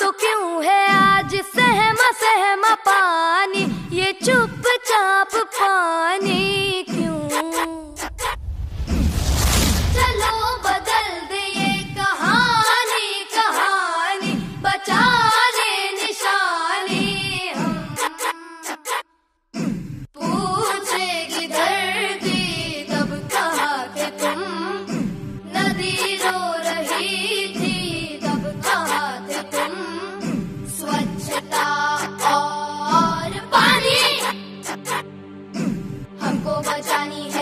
तो क्यों है आज सहमा सहमा पानी, ये चुपचाप पानी क्यों? चलो बदल दे ये कहानी, कहानी बचा ले निशानी हम। पूछेगी धरती तब कहा थे तुम, नदी रो रही थी तब कहा थे तुम। स्वच्छता और पानी हमको बचानी है।